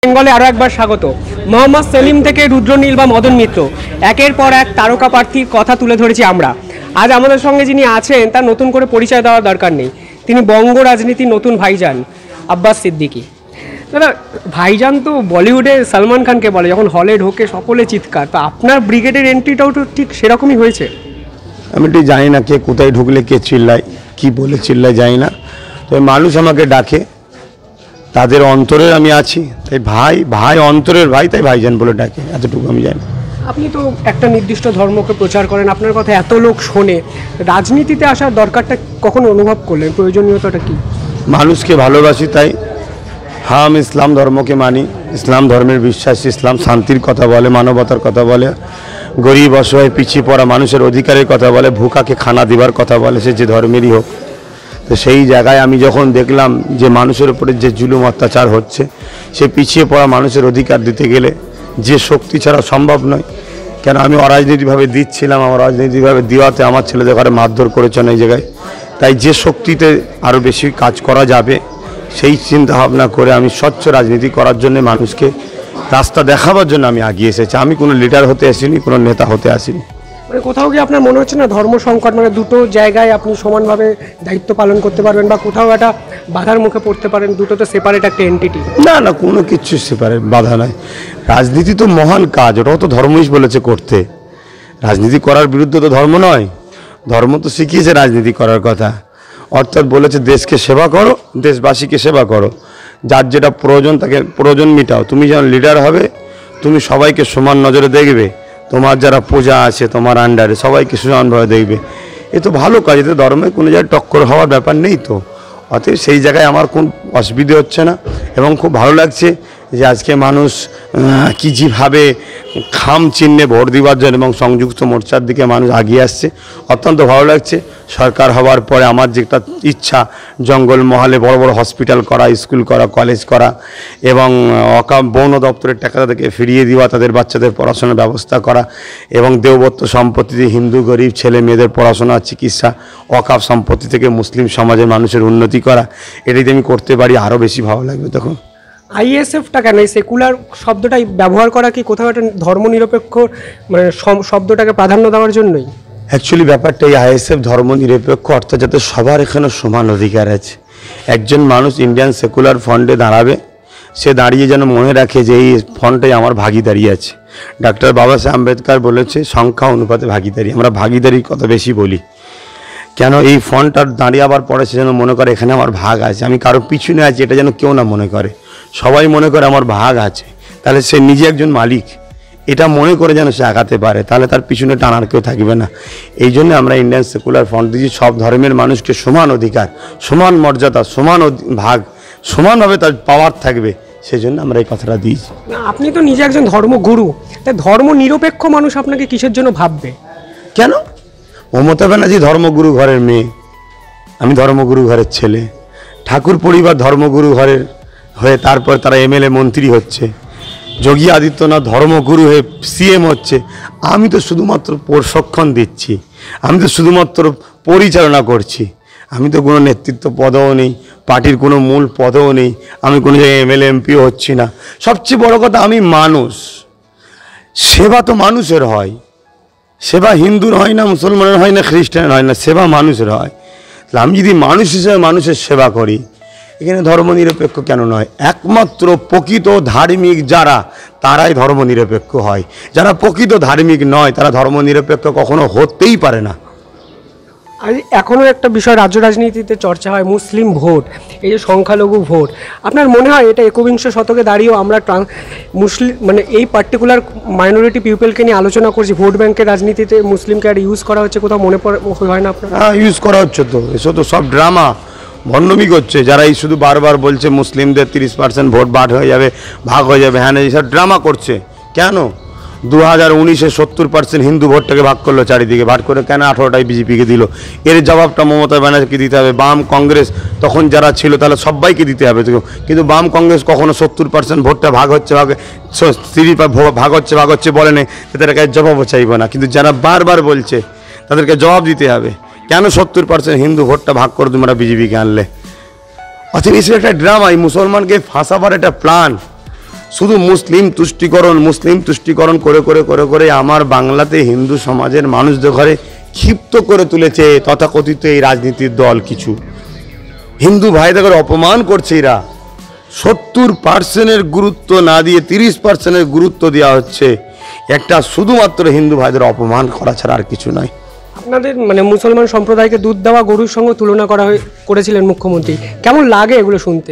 বেঙ্গলে আরও একবার স্বাগত। মোহাম্মদ সেলিম থেকে রুদ্রনীল বা মদন মিত্র, একের পর এক তারকা প্রার্থীর কথা তুলে ধরেছি আমরা। আজ আমাদের সঙ্গে যিনি আছেন তার নতুন করে পরিচয় দেওয়ার দরকার নেই, তিনি বঙ্গ রাজনীতির নতুন ভাইজান আব্বাস সিদ্দিকী। দাদা, ভাইজান তো বলিউডে সলমান খানকে বলে, যখন হলে ঢোকে সকলে চিৎকার, তো আপনার ব্রিগেডের এন্ট্রিটাও তো ঠিক সেরকমই হয়েছে। আমি ঠিক জানি না কে কোথায় ঢুকলে কে চিল্লায়, কি বলে চিল্লায় জানি না, তবে মানুষ আমাকে ডাকে, তাদের অন্তরের আমি আছি, তাই ভাই অন্তরের ভাই, তাই ভাইজান বলে ডাকে, এতটুকু আমি জানি। আপনি তো একটা নির্দিষ্ট ধর্মকে প্রচার করেন, আপনার কথা এত লোক শোনে, রাজনীতিতে আসার দরকারটা কখন অনুভব করলেন, প্রয়োজনীয়তাটা কি? মানুষকে ভালোবাসি, তাই আমি ইসলাম ধর্মকে মানি, ইসলাম ধর্মের বিশ্বাসী, ইসলাম শান্তির কথা বলে, মানবতার কথা বলে, গরিব অসহায় পিছিয়ে পড়া মানুষের অধিকারের কথা বলে, ভুকাকে খানা দেওয়ার কথা বলে, সে যে ধর্মেরই হোক। তো সেই জায়গায় আমি যখন দেখলাম যে মানুষের উপরে যে জুলুম অত্যাচার হচ্ছে, সে পিছিয়ে পড়া মানুষের অধিকার দিতে গেলে যে শক্তি ছাড়া সম্ভব নয়। কেন আমি অরাজনৈতিকভাবে দিচ্ছিলাম, আমার রাজনৈতিকভাবে দেওয়াতে আমার ছেলেদের ঘরে মারধর করেছে এই জায়গায়, তাই যে শক্তিতে আরও বেশি কাজ করা যাবে সেই চিন্তা ভাবনা করে আমি স্বচ্ছ রাজনীতি করার জন্য, মানুষকে রাস্তা দেখাবার জন্য আমি এগিয়ে এসেছি। আমি কোনো লিডার হতে আসিনি, কোনো নেতা হতে আসিনি। মানে কোথাও কি আপনার মনে হচ্ছে না ধর্ম সংকট, মানে দুটো জায়গায় আপনি সমানভাবে দায়িত্ব পালন করতে পারবেন, বা কোথাও একটা বাধার মুখে পড়তে পারেন? দুটো তো সেপারেট একটা এন্টিটি। না, কোনো কিছু সেপারেট বাধা নাই। রাজনীতি তো মহান কাজ, ওটাও তো ধর্মই বলেছে করতে। রাজনীতি করার বিরুদ্ধে তো ধর্ম নয়, ধর্ম তো শিখিয়েছে রাজনীতি করার কথা, অর্থাৎ বলেছে দেশকে সেবা করো, দেশবাসীকে সেবা করো, যার যেটা প্রয়োজন তাকে প্রয়োজন মিটাও। তুমি যখন লিডার হবে, তুমি সবাইকে সমান নজরে দেখবে, তোমার যারা প্রজা আছে তোমার আন্ডারে সবাইকে সমানভাবে দেখবে। এ তো ভালো কাজ, এতে ধর্মে কোনো জায়গায় টক্কর হওয়ার ব্যাপার নেই তো। অতএব সেই জায়গায় আমার কোন অসুবিধে হচ্ছে না, এবং খুব ভালো লাগছে যে আজকে মানুষ কি যেভাবে খাম চিহ্নে ভোট দেওয়ার জন্য এবং সংযুক্ত মোর্চার দিকে মানুষ এগিয়ে আসছে, অত্যন্ত ভালো লাগছে। সরকার হওয়ার পরে আমার যেটা ইচ্ছা, জঙ্গলমহলে বড় বড় হসপিটাল করা, স্কুল করা, কলেজ করা, এবং বন দপ্তরের টাকা তাদেরকে ফিরিয়ে দেওয়া, তাদের বাচ্চাদের পড়াশোনার ব্যবস্থা করা, এবং দেবত্ব সম্পত্তিতে হিন্দু গরিব ছেলে মেয়েদের পড়াশোনা, চিকিৎসা, অকাপ সম্পত্তি থেকে মুসলিম সমাজের মানুষের উন্নতি করা, এটা যদি আমি করতে পারি আরও বেশি ভালো লাগবে। তখন আইএসএফটা কেন, এই সেকুলার শব্দটাই ব্যবহার করা কি কোথাও একটা ধর্মনিরপেক্ষ মানে শব্দটাকে প্রাধান্য দেওয়ার জন্যই? অ্যাকচুয়ালি ব্যাপারটা এই আইএসএফ ধর্মনিরপেক্ষ, অর্থাৎ যাতে সবার এখানে সমান অধিকার আছে। একজন মানুষ ইন্ডিয়ান সেকুলার ফ্রন্টে দাঁড়াবে, সে দাঁড়িয়ে যেন মনে রাখে যে এই ফ্রন্টে আমার ভাগিদারি আছে। ডক্টর বাবা সাহেব আম্বেদকর বলেছে সংখ্যা অনুপাতে ভাগিদারি, আমরা ভাগিদারির কথা বেশি বলি। কেন এই ফ্রন্টটার দাঁড়িয়ে আবার পরে সে যেন মনে করে এখানে আমার ভাগ আছে, আমি কারো পিছনে আছি, এটা যেন কেউ না মনে করে, সবাই মনে করে আমার ভাগ আছে, তাহলে সে নিজে একজন মালিক, এটা মনে করে যেন সে আগাতে পারে, তাহলে তার পিছনে টানার কেউ থাকবে না। এই জন্য আমরা ইন্ডিয়ান সেকুলার ফ্রন্ট দিয়েছি সব ধর্মের মানুষকে সমান অধিকার, সমান মর্যাদা, সমান ভাগ, সমানভাবে তার পাওয়ার থাকবে, সেই জন্য আমরা এই কথাটা দিয়েছি। আপনি তো নিজে একজন ধর্মগুরু, তাই ধর্ম নিরপেক্ষ মানুষ আপনাকে কিসের জন্য ভাববে? কেন? মমতা ব্যানার্জি ধর্মগুরু ঘরের মেয়ে, আমি ধর্মগুরু ঘরের ছেলে, ঠাকুর পরিবার ধর্মগুরু ঘরের হয়ে তারপর তারা এমএলএ মন্ত্রী হচ্ছে, যোগী আদিত্যনাথ ধর্মগুরু হয়ে সিএম হচ্ছে, আমি তো শুধুমাত্র প্রশিক্ষণ দিচ্ছি, আমি তো শুধুমাত্র পরিচালনা করছি, আমি তো কোনো নেতৃত্ব পদও নেই, পার্টির কোনো মূল পদও নেই, আমি কোনো জায়গায় এমএলএ এমপিও হচ্ছি না। সবচেয়ে বড় কথা, আমি মানুষ, সেবা তো মানুষের হয়, সেবা হিন্দুর হয় না, মুসলমানের হয় না, খ্রিস্টানের হয় না, সেবা মানুষের হয়। তাহলে আমি যদি মানুষ হিসেবে মানুষের সেবা করি, এখানে ধর্মনিরপেক্ষ কেন নয়? একমাত্র প্রকৃত ধার্মিক যারা, তারাই ধর্মনিরপেক্ষ হয়, যারা প্রকৃত ধার্মিক নয় তারা ধর্মনিরপেক্ষ কখনো হতেই পারে না। আর এখনও একটা বিষয় রাজ্য রাজনীতিতে চর্চা হয়, মুসলিম ভোট, এই যে সংখ্যালঘু ভোট, আপনার মনে হয় এটা একবিংশ শতকে দাঁড়িয়েও আমরা মুসলিম মানে এই পার্টিকুলার মাইনরিটি পিপলকে নিয়ে আলোচনা করছি, ভোট ব্যাংকের রাজনীতিতে মুসলিমকে আর ইউজ করা হচ্ছে, কোথাও মনে হয় না আপনার? হ্যাঁ, ইউজ করা হচ্ছে তো, এসব তো সব ড্রামা, ভণ্ডামি করছে যারা এই শুধু বারবার বলছে মুসলিমদের 30% ভোট বাদ হয়ে যাবে, ভাগ হয়ে যাবে, হ্যাঁ এইসব ড্রামা করছে। কেন 2019-এ 70% হিন্দু ভোটটাকে ভাগ করলো চারিদিকে, ভাগ করে কেন 18টাই বিজেপিকে দিল? এর জবাবটা মমতা ব্যানার্জিকে দিতে হবে। বাম কংগ্রেস তখন যারা ছিল তাহলে সবাইকে দিতে হবে, কিন্তু বাম কংগ্রেস কখনো 70% ভোটটা ভাগ হচ্ছে ভাগ হচ্ছে বলে নেই, তাদেরকে জবাবও চাইবে না। কিন্তু যারা বারবার বলছে তাদেরকে জবাব দিতে হবে, কেন 70% হিন্দু ভোটটা ভাগ করে তোমরা বিজেপিকে আনলে? অথচ এটা একটা ড্রামা, এই মুসলমানকে ফাঁসাবার একটা প্ল্যান। শুধু মুসলিম তুষ্টিকরণ করে করে করে করে আমার বাংলাতে হিন্দু সমাজের মানুষদের ঘরে ক্ষিপ্ত করে তুলেছে তথাকথিত এই রাজনীতির দল কিছু। হিন্দু ভাইদের অপমান করছে এরা। 70% গুরুত্ব না দিয়ে 30% গুরুত্ব দেওয়া হচ্ছে, একটা শুধুমাত্র হিন্দু ভাইদের অপমান করা ছাড়া আর কিছু নয়। আপনাদের মানে মুসলমান সম্প্রদায়কে দুধ দেওয়া গরুর সঙ্গে তুলনা করেছিলেন মুখ্যমন্ত্রী, কেমন লাগে এগুলো শুনতে?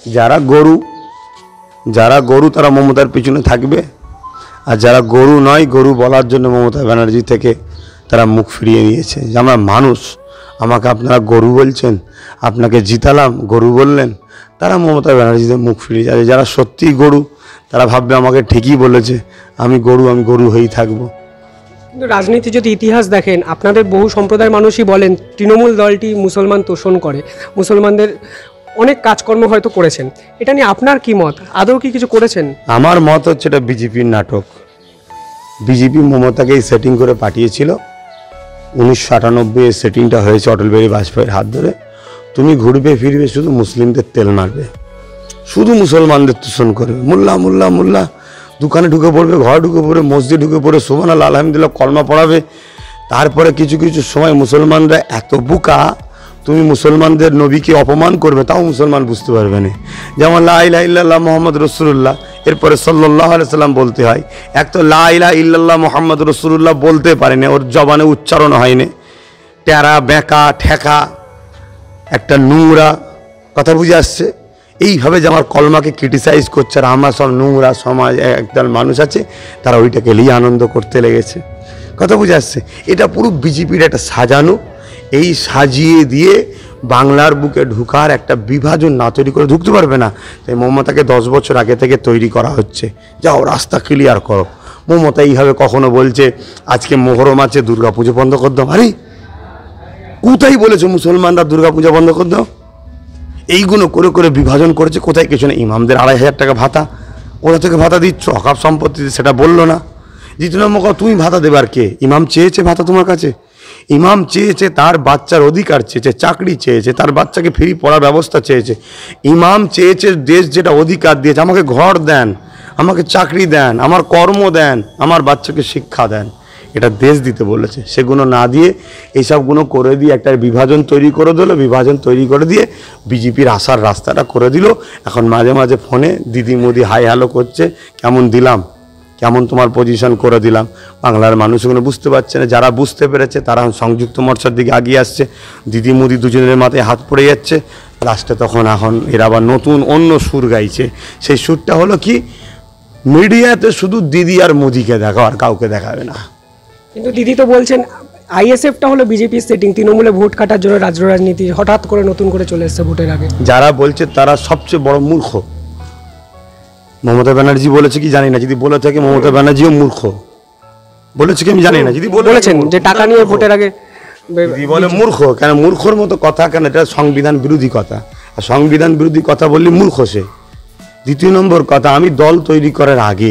যারা গরু তারা মমতার পিছনে থাকবে, আর যারা গরু নয় গরু বলার জন্য মমতা ব্যানার্জি থেকে তারা মুখ ফিরিয়ে নিয়েছে। যে আমরা মানুষ, আমাকে আপনারা গরু বলছেন, আপনাকে জিতালাম গরু বললেন, তারা মমতা ব্যানার্জিতে মুখ ফিরিয়ে যাবে। যারা সত্যিই গরু তারা ভাববে আমাকে ঠিকই বলেছে, আমি গরু হয়েই থাকবো। কিন্তু রাজনীতি যদি ইতিহাস দেখেন, আপনাদের বহু সম্প্রদায়ের মানুষই বলেন তৃণমূল দলটি মুসলমান তোষণ করে, মুসলমানদের অনেক কাজকর্ম হয়তো করেছেন। এটা নিয়ে আপনার কি মত? আদৌ কি কিছু করেছেন? আমার মত হচ্ছে এটা বিজেপির নাটক। বিজেপি মমতাকে এই সেটিং করে পাঠিয়েছিল। 1998 এই সেটিংটা হয়েছে অটল বিহারী বাজপেয়ীর হাত ধরে। তুমি ঘুরবে ফিরবে শুধু মুসলিমদের তেল মারবে, শুধু মুসলমানদের তোষণ করবে। মোল্লা দোকানে ঢুকে পড়বে, ঘরে ঢুকে পড়বে, মসজিদে ঢুকে পড়ে সুবহানাল্লাহ আলহামদুলিল্লাহ কলমা পড়াবে। তারপরে কিছু সময় মুসলমানরা এত বোকা, তুমি মুসলমানদের নবীকে অপমান করবে তাও মুসলমান বুঝতে পারবে না। যেমন লা ইলাহা ইল্লাল্লাহ মুহাম্মদ রাসূলুল্লাহ, এরপরে সাল্লাল্লাহু আলাইহি সাল্লাম বলতে হয়। এক তো লা ইলাহা ইল্লাল্লাহ মুহাম্মদ রাসূলুল্লাহ বলতে পারে না, ওর জবানে উচ্চারণ হয় না, টেরা বেঁকা ঠেকা একটা নোংরা কথা বুঝে আসছে। এইভাবে যে আমার কলমাকে ক্রিটিসাইজ করছে, আর আমরা সব নোংরা সমাজ একদল মানুষ আছে তারা ওইটাকে নিয়ে আনন্দ করতে লেগেছে। কথা বুঝে আসছে। এটা পুরো বিজেপির একটা সাজানো, এই সাজিয়ে দিয়ে বাংলার বুকে ঢুকার একটা বিভাজন না তৈরি করে ঢুকতে পারবে না। তাই মমতাকে 10 বছর আগে থেকে তৈরি করা হচ্ছে, যাও রাস্তা ক্লিয়ার করো। মমতা এইভাবে কখনো বলছে আজকে মোহরম আছে দুর্গাপুজো বন্ধ করে দাও। আরে কোথায় বলেছে মুসলমানরা দুর্গাপূজা বন্ধ করে দাও? এইগুলো করে করে বিভাজন করেছে। কোথায় কিছু না। ইমামদের 2,500 টাকা ভাতা, কোথা থেকে ভাতা দিচ্ছ? অকাপ সম্পত্তিতে, সেটা বললো না। দ্বিতীয় নম্বর কথা, তুমি ভাতা দেবার কে? ইমাম চেয়েছে ভাতা তোমার কাছে? ইমাম চেয়েছে তার বাচ্চার অধিকার চেয়েছে, চাকরি চেয়েছে, তার বাচ্চাকে ফ্রি পড়ার ব্যবস্থা চেয়েছে। ইমাম চেয়েছে দেশ যেটা অধিকার দিয়েছে, আমাকে ঘর দেন, আমাকে চাকরি দেন, আমার কর্ম দেন, আমার বাচ্চাকে শিক্ষা দেন, এটা দেশ দিতে বলেছে। সেগুলো না দিয়ে এইসবগুলো করে দিয়ে একটা বিভাজন তৈরি করে দিল। বিভাজন তৈরি করে দিয়ে বিজেপির আসার রাস্তাটা করে দিল। এখন মাঝে মাঝে ফোনে দিদি মোদি হাই হ্যালো করছে, কেমন দিলাম, কেমন তোমার পজিশন করে দিলাম। বাংলার মানুষগুলো বুঝতে পারছে না। যারা বুঝতে পেরেছে তারা সংযুক্ত মোর্চার দিকে এগিয়ে আসছে। দিদি মোদি দুজনের মাথায় হাত পড়ে যাচ্ছে। লাস্টে তখন এখন এরা আবার নতুন অন্য সুর গাইছে। সেই সুরটা হলো কি, মিডিয়াতে শুধু দিদি আর মোদিকে দেখাও, আর কাউকে দেখাবে না। কিন্তু দিদি তো বলছেন আইএসএফটা হলো বিজেপির সেটিং, তৃণমূলে ভোট কাটার জন্য রাজনীতি হঠাৎ করে নতুন করে চলে এসেছে ভোটের আগে। যারা বলছে তারা সবচেয়ে বড় মূর্খ। মমতা ব্যানার্জি বলেছে কি জানি না, যদি বলে থাকে মমতা ব্যানার্জিও মূর্খ বলেছে কি আমি জানি না। যদি বলেছেন যে টাকা নিয়ে ভোটের আগে বলে মূর্খ, কেন মূর্খর মতো কথা কেন? এটা সংবিধান বিরোধী কথা, আর সংবিধান বিরোধী কথা বললে মূর্খ সে। দ্বিতীয় নম্বর কথা, আমি দল তৈরি করার আগে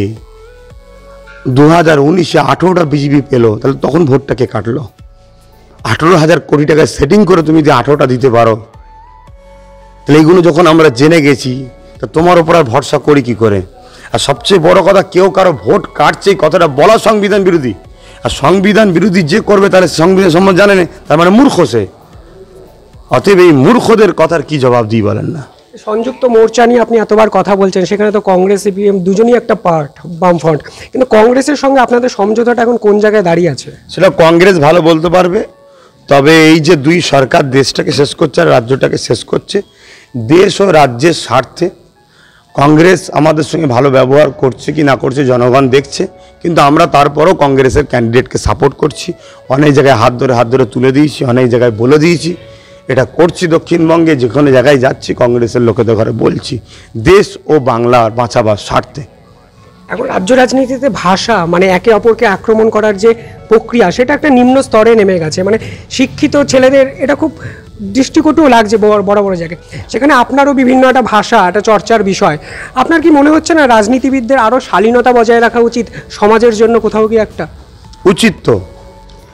2019-এ 18টা বিজেপি পেলো, তাহলে তখন ভোটটা কে কাটলো? 18,000 কোটি টাকা সেটিং করে তুমি যদি 18টা দিতে পারো, তাহলে এইগুলো যখন আমরা জেনে গেছি, তা তোমার ওপর আর ভরসা করি কি করে? আর সবচেয়ে বড় কথা, কেউ কারো ভোট কাটছে এই কথাটা বলা সংবিধান বিরোধী। আর সংবিধান বিরোধী যে করবে তাহলে সংবিধান সম্বন্ধে জানে না, তার মানে মূর্খ সে। অতএব এই মূর্খদের কথার কি জবাব দিই বলেন না? সংযুক্ত মোর্চা নিয়ে আপনি এতবার কথা বলছেন, সেখানে তো কংগ্রেস সিপিএম দুজনই একটা পার্ট, বামফ্রন্ট, কিন্তু কংগ্রেসের সঙ্গে আপনাদের সমঝোতাটা এখন কোন জায়গায় দাঁড়িয়ে আছে? সেটা কংগ্রেস ভালো বলতে পারবে। তবে এই যে দুই সরকার দেশটাকে শেষ করছে আর রাজ্যটাকে শেষ করছে, দেশ ও রাজ্যের স্বার্থে কংগ্রেস আমাদের সঙ্গে ভালো ব্যবহার করছে কি না করছে জনগণ দেখছে। কিন্তু আমরা তারপরও কংগ্রেসের ক্যান্ডিডেটকে সাপোর্ট করছি। অনেক জায়গায় হাত ধরে তুলে দিয়েছি, অনেক জায়গায় বলে দিয়েছি। এটা করছি দক্ষিণবঙ্গে, যেখানে জায়গায় যাচ্ছি কংগ্রেসের লোকেদের ঘরে বলছি, দেশ ও বাংলার বাঁচাবার স্বার্থে। এখন রাজ্য রাজনীতিতে ভাষা মানে একে অপরকে আক্রমণ করার যে প্রক্রিয়া, সেটা একটা নিম্ন স্তরে নেমে গেছে। মানে শিক্ষিত ছেলেদের এটা খুব দৃষ্টিকটুও লাগছে বড় বড় জায়গায়। সেখানে আপনারও বিভিন্ন একটা ভাষা, একটা চর্চার বিষয়। আপনার কি মনে হচ্ছে না রাজনীতিবিদদের আরও শালীনতা বজায় রাখা উচিত সমাজের জন্য কোথাও কি একটা? উচিত তো,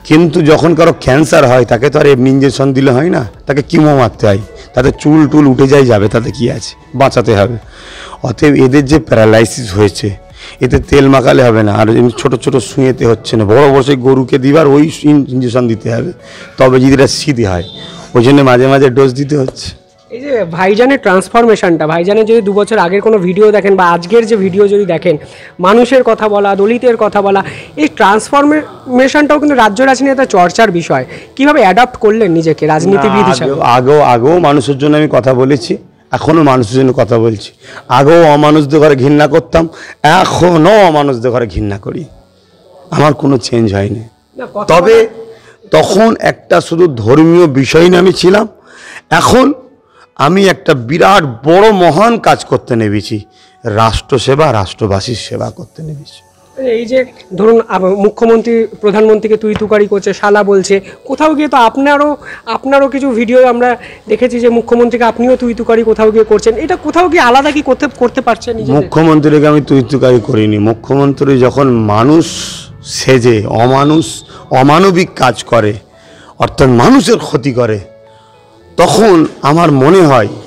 কিন্তু যখন কারো ক্যান্সার হয় তাকে তো আর এমনি ইঞ্জেকশন দিলে হয় না, তাকে কিমো মারতে হয়, তাতে চুল টুল উঠে যায়, যাবে, তাতে কি আছে, বাঁচাতে হবে। অতএব এদের যে প্যারালাইসিস হয়েছে এতে তেল মাখালে হবে না, আর ছোট ছোট সুঁয়েতে হচ্ছে না, বড় বড় সেই গরুকে দিবার ওই ইঞ্জেকশন দিতে হবে, তবে যদি এটা সিধে হয়। ওই জন্য মাঝে মাঝে ডোজ দিতে হচ্ছে। এই যে ভাইজানের ট্রান্সফরমেশনটা, ভাইজানের যদি 2 বছর আগের কোনো ভিডিও দেখেন বা আজকের যে ভিডিও যদি দেখেন, মানুষের কথা বলা, দলিতের কথা বলা, এই ট্রান্সফরমেশনটাও কিন্তু রাজ্য রাজনীতিতে চর্চার বিষয়। কিভাবে অ্যাডাপ্ট করলেন নিজেকে রাজনীতিবিদ হিসাবে? আগেও মানুষের জন্য আমি কথা বলেছি, এখনও মানুষের জন্য কথা বলছি। আগেও অমানুষদের ঘরে ঘৃণা করতাম, এখনও অমানুষদের ঘরে ঘৃণা করি, আমার কোনো চেঞ্জ হয়নি। তবে তখন একটা শুধু ধর্মীয় বিষয় নিয়ে আমি ছিলাম, এখন আমি একটা বিরাট বড় মহান কাজ করতে নেমেছি, রাষ্ট্রসেবা, রাষ্ট্রবাসীর সেবা করতে নেমেছি। এই যে ধরুন মুখ্যমন্ত্রী প্রধানমন্ত্রীকে তুই তুকারি করছে, শালা বলছে, কোথাও গিয়ে তো আপনারও কিছু ভিডিও আমরা দেখেছি যে মুখ্যমন্ত্রীকে আপনিও তুই তুকারি কোথাও গিয়ে করছেন, এটা কোথাও গিয়ে আলাদা কি করতে পারছেন? মুখ্যমন্ত্রীকে আমি তুই তুকারি করিনি। মুখ্যমন্ত্রী যখন মানুষ সেজে অমানবিক কাজ করে, অর্থাৎ মানুষের ক্ষতি করে, তখন আমার মনে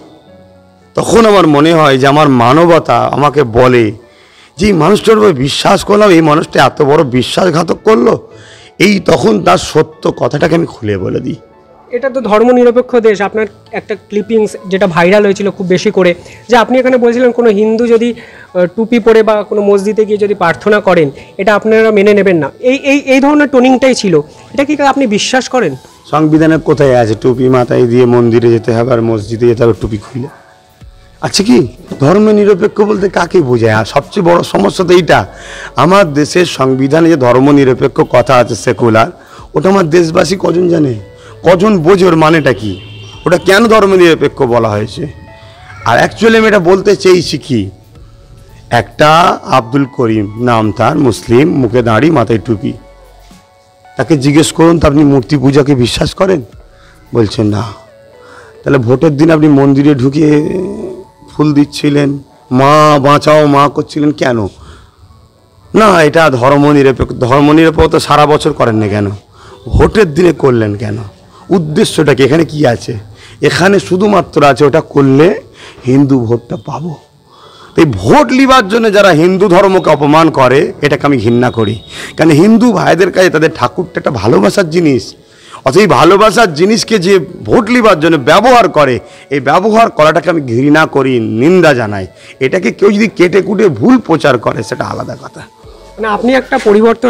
হয় যে আমার মানবতা আমাকে বলে যে এই মানুষটার উপর বিশ্বাস করলাম, এই মানুষটা এত বড় বিশ্বাসঘাতক করলো, তখন তার সত্য কথাটাকে আমি খুলে বলে দিই। এটা তো ধর্মনিরপেক্ষ দেশ। আপনার একটা ক্লিপিংস যেটা ভাইরাল হয়েছিল খুব বেশি করে, যে আপনি এখানে বলছিলেন কোনো হিন্দু যদি টুপি পরে বা কোনো মসজিদে গিয়ে যদি প্রার্থনা করেন, এটা আপনারা মেনে নেবেন না, এই ধরনের টোনিংটাই ছিল। এটা কি আপনি বিশ্বাস করেন? সংবিধানে কোথায় আছে টুপি মাথায় দিয়ে মন্দিরে যেতে হবে আর মসজিদে যেতে হবে টুপি খুলে? আচ্ছা, কি ধর্ম নিরপেক্ষ বলতে কাকে বোঝায়? আর সবচেয়ে বড় সমস্যা তো এইটা, আমার দেশের সংবিধানে যে ধর্ম নিরপেক্ষ কথা আছে, সেকুলার, ওটা আমার দেশবাসী কজন জানে, কজন বোঝে ওর মানেটা কি, ওটা কেন ধর্ম নিরপেক্ষ বলা হয়েছে? আর অ্যাকচুয়ালি আমি এটা বলতে চেয়েছি কি, একটা আব্দুল করিম নাম তার, মুসলিম, মুখে দাড়ি, মাথায় টুপি, তাকে জিজ্ঞেস করুন তো আপনি মূর্তি পূজাকে বিশ্বাস করেন? বলছেন না। তাহলে ভোটের দিন আপনি মন্দিরে ঢুকে ফুল দিচ্ছিলেন, মা বাঁচাও মা করছিলেন কেন? না, এটা ধর্মনিরপেক্ষ সারা বছর করেন না কেন, ভোটের দিনে করলেন কেন? উদ্দেশ্যটা কি? এখানে কি আছে? এখানে শুধুমাত্র আছে ওটা করলে হিন্দু ভোটটা পাবো। এই ভোট লিবার জন্য যারা হিন্দু ধর্মকে অপমান করে, এটাকে আমি ঘৃণা করি। কারণ হিন্দু ভাইদের কাছে তাদের ঠাকুরটা একটা ভালোবাসার জিনিস, অথচ এই ভালোবাসার জিনিসকে যে ভোট লিবার জন্য ব্যবহার করে, এই ব্যবহার করাটাকে আমি ঘৃণা করি, নিন্দা জানাই। এটাকে কেউ যদি কেটে কুটে ভুল প্রচার করে, সেটা আলাদা কথা। মানে আপনি একটা পরিবর্তন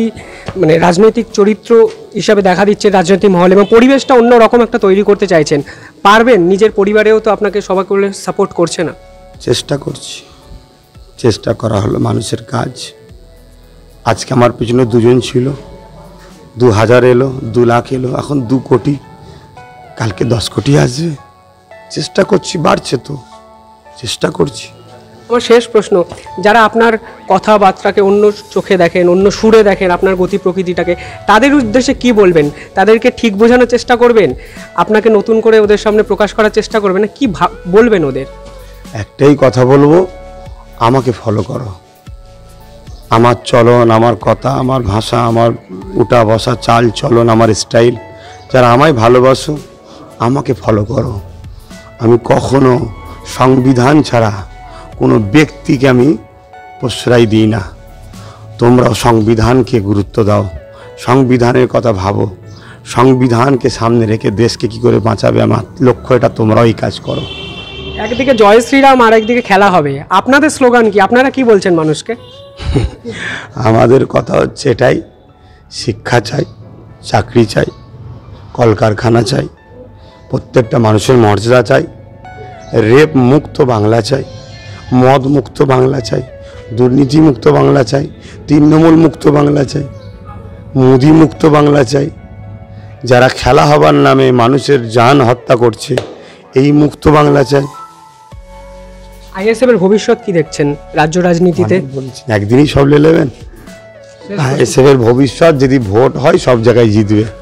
রাজনৈতিক চরিত্র হিসাবে দেখা দিচ্ছে রাজনৈতিক মহল, এবং পরিবেশটা অন্য রকম একটা তৈরি করতে চাইছেন। পারবেন? নিজের পরিবারেও তো আপনাকে সবাই করলে সাপোর্ট করছে না। চেষ্টা করছি, চেষ্টা করা হলো মানুষের কাজ। আজকে আমার পিছনে 2 জন ছিল, 2000 এলো, 2 লাখ এলো, এখন 2 কোটি, কালকে 10 কোটি আসবে। চেষ্টা করছি, বাড়ছে তো, চেষ্টা করছি। আমার শেষ প্রশ্ন, যারা আপনার কথাবার্তাকে অন্য চোখে দেখেন, অন্য সুরে দেখেন, আপনার গতি প্রকৃতিটাকে, তাদের উদ্দেশ্যে কি বলবেন? তাদেরকে ঠিক বোঝানোর চেষ্টা করবেন, আপনাকে নতুন করে ওদের সামনে প্রকাশ করার চেষ্টা করবেন, না কি বলবেন ওদের? একটাই কথা বলবো, আমাকে ফলো করো, আমার চলন, আমার কথা, আমার ভাষা, আমার উঠা বসা, চাল চলন, আমার স্টাইল, যারা আমায় ভালোবাসো আমাকে ফলো করো। আমি কখনো সংবিধান ছাড়া কোনো ব্যক্তিকে আমি প্রশ্রয় দিই না। তোমরাও সংবিধানকে গুরুত্ব দাও, সংবিধানের কথা ভাবো, সংবিধানকে সামনে রেখে দেশকে কি করে বাঁচাবে আমার লক্ষ্য, এটা তোমরাও এই কাজ করো। একদিকে জয় শ্রীরাম আর একদিকে খেলা হবে, আপনাদের স্লোগান কি? আপনারা কি বলছেন মানুষকে? আমাদের কথা হচ্ছে এটাই, শিক্ষা চাই, চাকরি চাই, কলকারখানা চাই, প্রত্যেকটা মানুষের মর্যাদা চাই, রেপ মুক্ত বাংলা চাই, মদ মুক্ত বাংলা চাই, দুর্নীতি মুক্ত বাংলা চাই, তৃণমূল মুক্ত বাংলা চাই, মোদি মুক্ত বাংলা চাই, যারা খেলা হবার নামে মানুষের জান হত্যা করছে এই মুক্ত বাংলা চাই। আইএসএফ এর ভবিষ্যৎ কি দেখছেন রাজ্য রাজনীতিতে? একদিনই সব লে নেবেন। আইএসএফ এর ভবিষ্যৎ যদি ভোট হয় সব জায়গায় জিতবে।